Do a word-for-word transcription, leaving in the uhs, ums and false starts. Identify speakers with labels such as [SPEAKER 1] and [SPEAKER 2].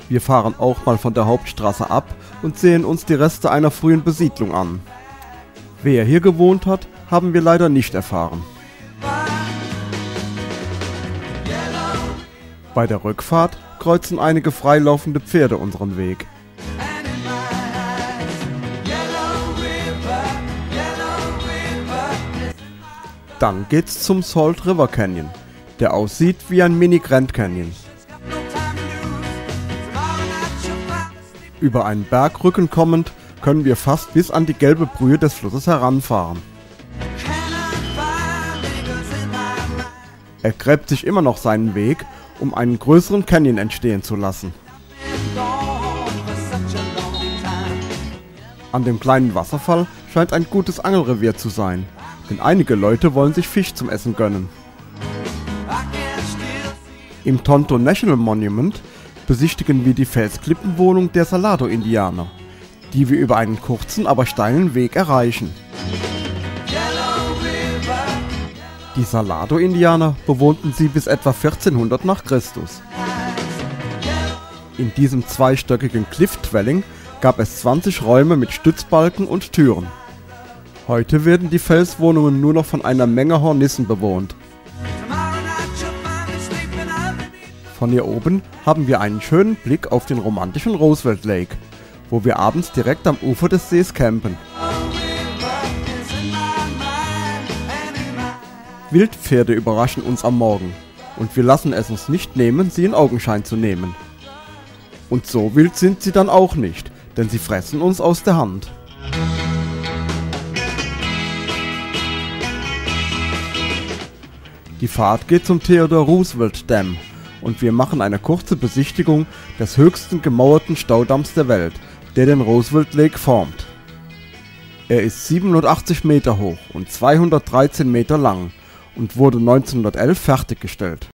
[SPEAKER 1] Wir fahren auch mal von der Hauptstraße ab und sehen uns die Reste einer frühen Besiedlung an. Wer hier gewohnt hat, haben wir leider nicht erfahren. Bei der Rückfahrt kreuzen einige freilaufende Pferde unseren Weg. Dann geht's zum Salt River Canyon, der aussieht wie ein Mini Grand Canyon. Über einen Bergrücken kommend können wir fast bis an die gelbe Brühe des Flusses heranfahren. Er gräbt sich immer noch seinen Weg, um einen größeren Canyon entstehen zu lassen. An dem kleinen Wasserfall scheint ein gutes Angelrevier zu sein, denn einige Leute wollen sich Fisch zum Essen gönnen. Im Tonto National Monument besichtigen wir die Felsklippenwohnung der Salado-Indianer, die wir über einen kurzen, aber steilen Weg erreichen. Die Salado-Indianer bewohnten sie bis etwa vierzehnhundert nach Christus. In diesem zweistöckigen Cliff-Dwelling gab es zwanzig Räume mit Stützbalken und Türen. Heute werden die Felswohnungen nur noch von einer Menge Hornissen bewohnt. Von hier oben haben wir einen schönen Blick auf den romantischen Roosevelt Lake, wo wir abends direkt am Ufer des Sees campen. Wildpferde überraschen uns am Morgen und wir lassen es uns nicht nehmen, sie in Augenschein zu nehmen. Und so wild sind sie dann auch nicht, denn sie fressen uns aus der Hand. Die Fahrt geht zum Theodore Roosevelt Dam und wir machen eine kurze Besichtigung des höchsten gemauerten Staudamms der Welt, der den Roosevelt Lake formt. Er ist siebenundachtzig Meter hoch und zweihundertdreizehn Meter lang und wurde neunzehnhundertelf fertiggestellt.